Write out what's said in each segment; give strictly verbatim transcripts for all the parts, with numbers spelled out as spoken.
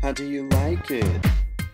How do you like it?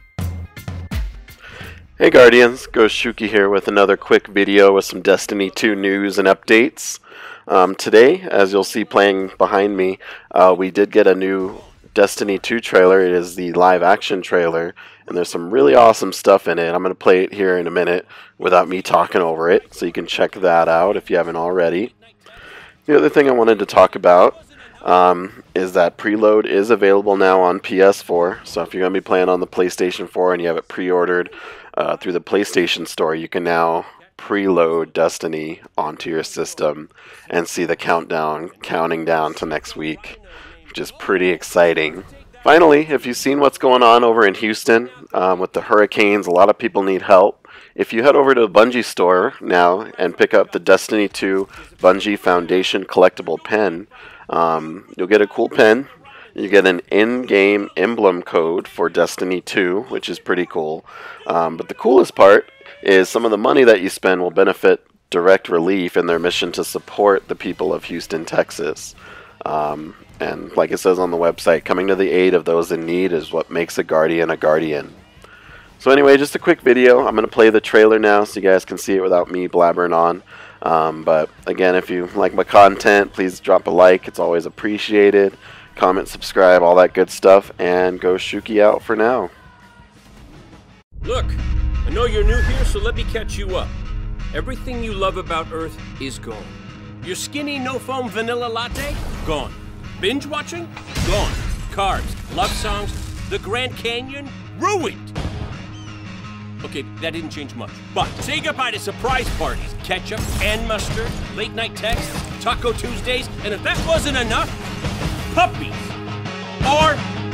Hey Guardians, Ghost Shuki here with another quick video with some Destiny two news and updates. Um, today, as you'll see playing behind me, uh, we did get a new Destiny two trailer. It is the live action trailer, and there's some really awesome stuff in it. I'm going to play it here in a minute without me talking over it, so you can check that out if you haven't already. The other thing I wanted to talk about um, is that Preload is available now on P S four, so if you're going to be playing on the PlayStation four and you have it pre-ordered uh, through the PlayStation Store, you can now preload Destiny onto your system and see the countdown counting down to next week, which is pretty exciting. Finally, if you've seen what's going on over in Houston um, with the hurricanes, a lot of people need help. If you head over to the Bungie store now and pick up the Destiny two Bungie Foundation collectible pen, um, you'll get a cool pen. You get an in-game emblem code for Destiny two, which is pretty cool. Um, but the coolest part is some of the money that you spend will benefit Direct Relief in their mission to support the people of Houston, Texas. Um, and like it says on the website, coming to the aid of those in need is what makes a Guardian a Guardian. So anyway, just a quick video. I'm going to play the trailer now so you guys can see it without me blabbering on. Um, but again, if you like my content, please drop a like. It's always appreciated. Comment, subscribe, all that good stuff. And go Shuki out for now. Look, I know you're new here, so let me catch you up. Everything you love about Earth is gone. Your skinny, no-foam vanilla latte? Gone. Binge watching? Gone. Carbs, love songs, the Grand Canyon? Ruined! Okay, that didn't change much. But say goodbye to surprise parties, ketchup and mustard, late-night texts, Taco Tuesdays, and if that wasn't enough, puppies! Or...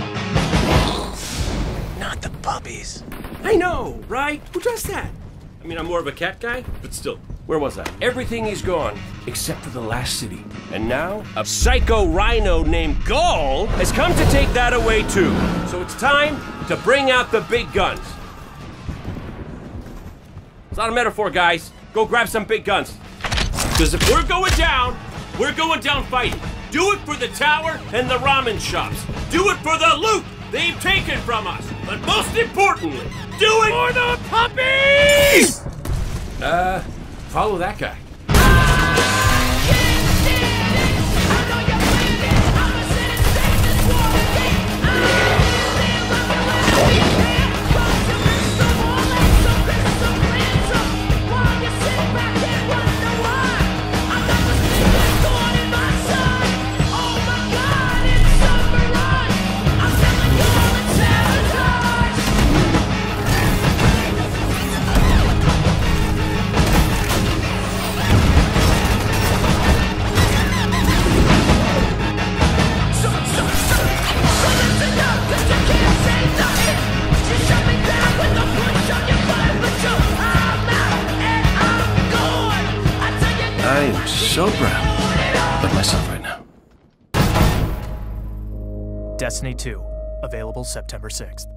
Not the puppies. I know, right? Who does that? I mean, I'm more of a cat guy, but still. Where was I? Everything is gone, except for the last city. And now, a psycho rhino named Gaul has come to take that away too. So it's time to bring out the big guns. It's not a metaphor, guys. Go grab some big guns. Because if we're going down, we're going down fighting. Do it for the tower and the ramen shops. Do it for the loot they've taken from us. But most importantly, do it for the puppies! Uh, follow that guy. I am so proud of myself right now. Destiny two, available September sixth.